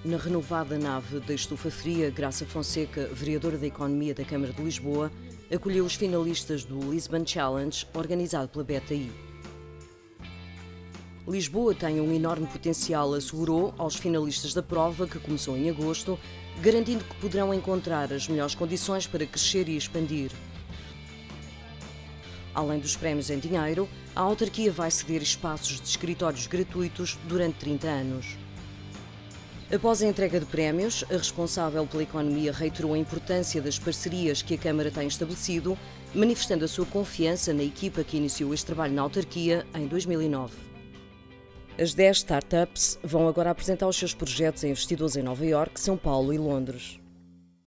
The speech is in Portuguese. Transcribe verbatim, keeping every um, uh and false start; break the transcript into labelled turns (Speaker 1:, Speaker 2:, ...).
Speaker 1: Na renovada nave da Estufa Fria, Graça Fonseca, vereadora da Economia da Câmara de Lisboa, acolheu os finalistas do Lisbon Challenge, organizado pela B T I. Lisboa tem um enorme potencial, assegurou aos finalistas da prova, que começou em agosto, garantindo que poderão encontrar as melhores condições para crescer e expandir. Além dos prémios em dinheiro, a autarquia vai ceder espaços de escritórios gratuitos durante trinta anos. Após a entrega de prémios, a responsável pela economia reiterou a importância das parcerias que a Câmara tem estabelecido, manifestando a sua confiança na equipa que iniciou este trabalho na autarquia em dois mil e nove. As dez startups vão agora apresentar os seus projetos a investidores em Nova Iorque, São Paulo e Londres.